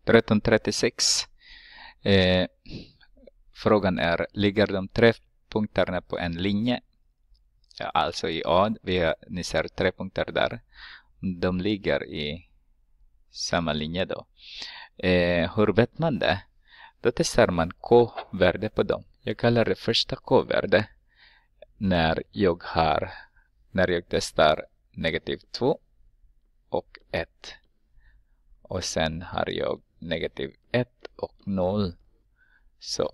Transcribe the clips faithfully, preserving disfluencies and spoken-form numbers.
tretton trettiosex. Eh, frågan är, ligger de tre punkterna på en linje? Ja, alltså i A, vi har, ni ser tre punkter där. De ligger i samma linje då. Eh, hur vet man det? Då testar man K-värde på dem. Jag kallar det första K-värde när jag har, när jag testar negativ två och ett. Och sen har jag negativ ett och noll. Så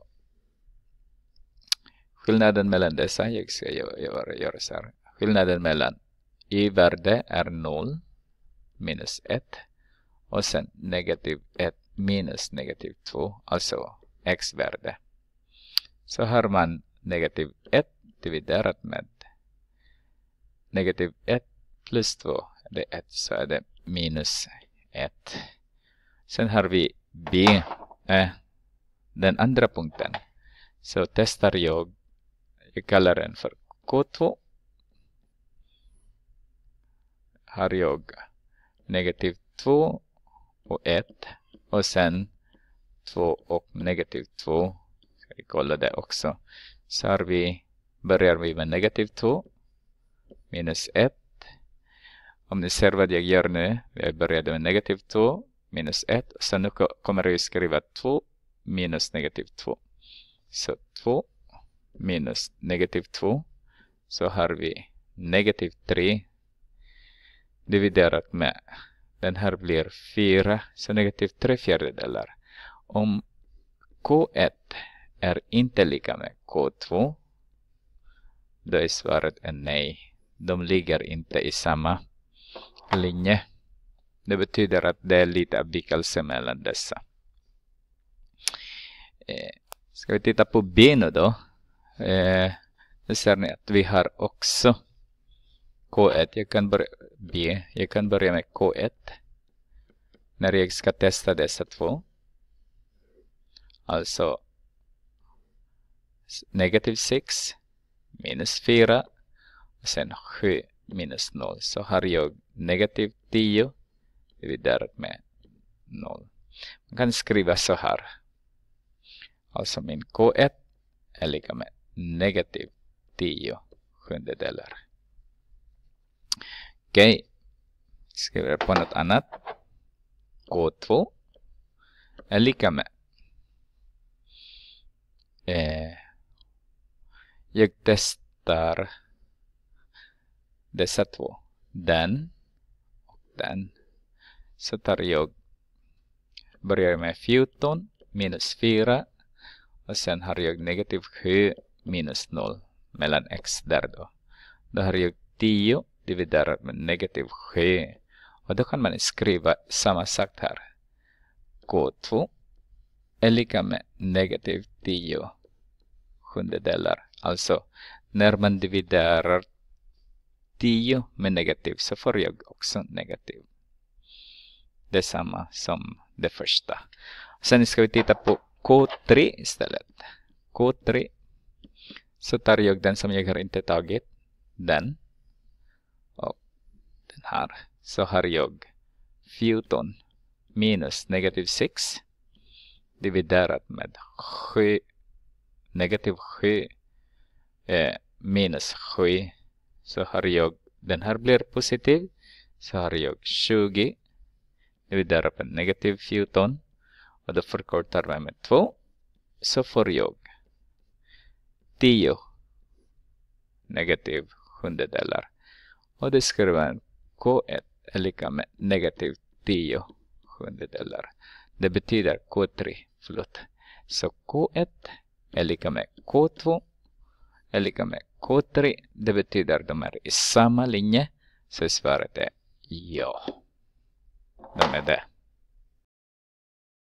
skillnaden mellan dessa, jag ska göra, göra så här. Skillnaden mellan y-värde är noll minus ett. Och sen negativ ett minus negativ två, alltså x-värde. Så har man negativ ett dividerat med negativ ett plus två, det är ett, så är det minus ett. Sen har vi b, äh, den andra punkten. Så testar jag, jag kallar den för K två. Har jag negativ två och ett. Och sen två och negativ två. Ska vi kolla det också. Så har vi, börjar vi med negativ två. Minus ett. Om ni ser vad jag gör nu. Jag började med negativ två. Minus ett. Och sen nu kommer jag skriva två. Minus negativ två. Så två. Minus negativ två. Så har vi negativ tre. Dividerat med. Den här blir fyra. Så negativ tre fjärdedelar. Om K ett är inte lika med K två. Då är svaret en nej. De ligger inte i samma linje. Det betyder att det är lite avvikelse mellan dessa. Eh, ska vi titta på B nu då. Eh, nu ser ni att vi har också K ett. Jag kan börja, B. Jag kan börja med K ett. När jag ska testa dessa två. Alltså negativ sex minus fyra. Och sen sju minus noll. Så har jag negativ tio dividerat med noll. Man kan skriva så här. Alltså min K ett är lika med negativ tio sjundedelar. Okej. Okay. Skriver på något annat. K två är lika med. Eh, jag testar dessa två. Den och den. Så tar jag, börjar med fjorton minus fyra. Och sen har jag negativ sju minus noll mellan x där då. Då har jag tio dividerat med negativ sju. Och då kan man skriva samma sak här. K två är lika med negativ tio sjundedelar. Alltså när man dividerar tio med negativ så får jag också negativ. Detsamma som det första. Sen ska vi titta på K tre istället. K tre. Så tar jag den som jag har inte tagit. Den. Och den här. Så har jag fjorton minus negativ sex. Dividerat med sju. Negativ sju. Eh, minus sju. Så har jag, den här blir positiv. Så har jag tjugo. Dividerat med negativ fjorton. Och då förkortar vi med två. Så får jag tio negativ sjundedelar. Och det skriver K ett är lika med negativ tio sjundedelar. Det betyder K tre. Förlåt. Så K ett är lika med K två är lika med K tre. Det betyder de är i samma linje. Så svaret är ja. De är det.